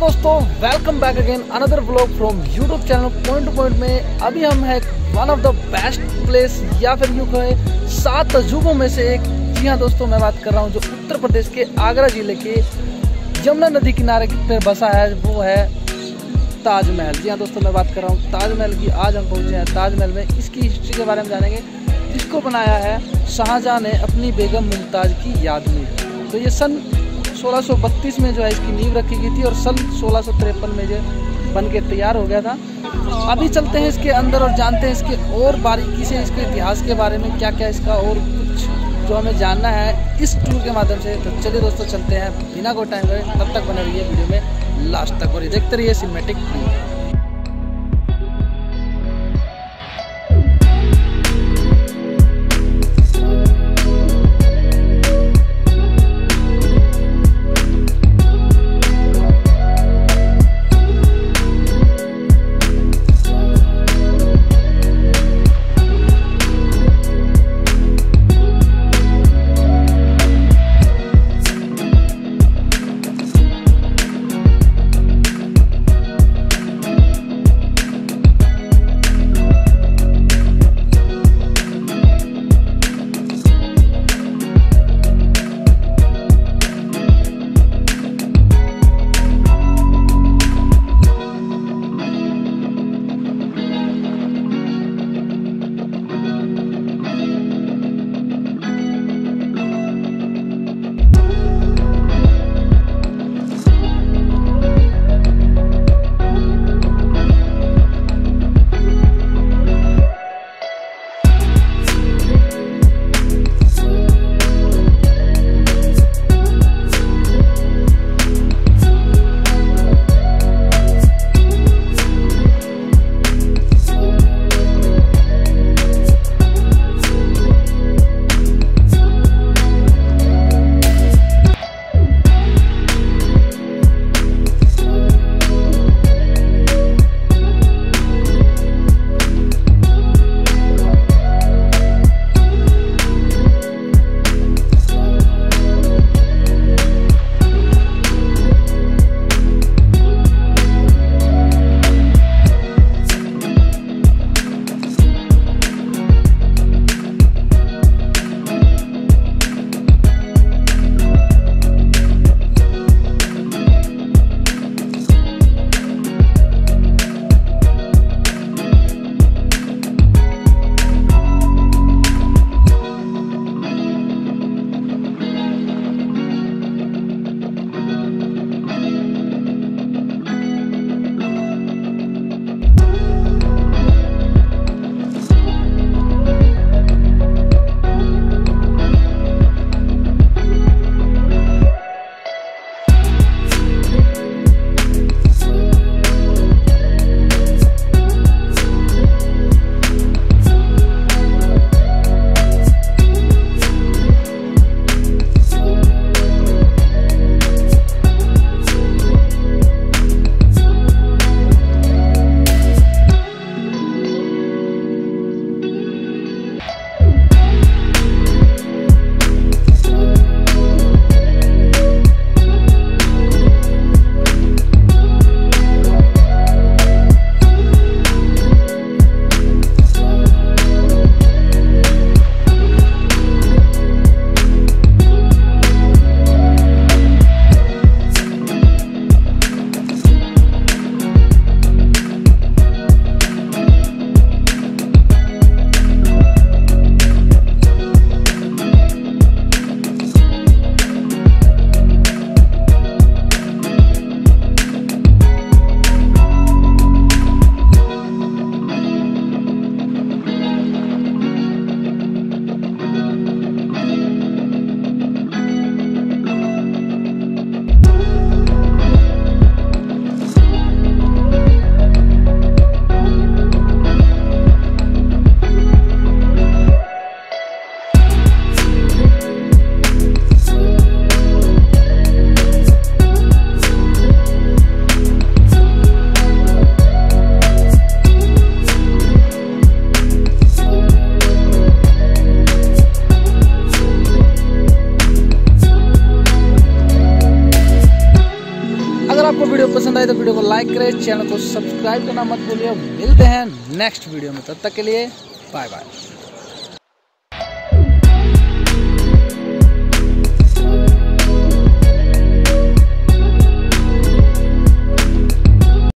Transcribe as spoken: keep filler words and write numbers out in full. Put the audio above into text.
दोस्तों, welcome back again another vlog from YouTube channel point to point में। अभी हम हैं one of the best place या फिर यूँ कहें सात तजुर्बों में से एक। जी हाँ दोस्तों, मैं बात कर रहा हूँ जो उत्तर प्रदेश के आगरा जिले के यमुना नदी किनारे पर बसा है, वो है ताजमहल। जी हाँ दोस्तों, मैं बात कर रहा हूँ ताजमहल की। आज हम पहुँचे हैं ताजमहल में, इसकी हिस्ट्री के बारे में जानेंगे, जिसको बनाया है शाहजहां ने अपनी बेगम मुमताज़ की याद में। तो ये सन सोलह सौ बत्तीस में जो है इसकी नींव रखी गई थी और सन सोलह सौ तिरपन में जो बन के तैयार हो गया था। अभी चलते हैं इसके अंदर और जानते हैं इसके और बारीकी से इसके इतिहास के बारे में, क्या क्या इसका और कुछ जो हमें जानना है इस टूर के माध्यम से। तो चलिए दोस्तों, चलते हैं बिना कोई टाइम लगे। तब तक बने रहिए वीडियो में लास्ट तक और ये देखते रहिए सिनेमैटिक व्यू। आपको वीडियो पसंद आए तो वीडियो को लाइक करें, चैनल को सब्सक्राइब करना मत भूलिए। मिलते हैं नेक्स्ट वीडियो में, तब तक के लिए बाय बाय।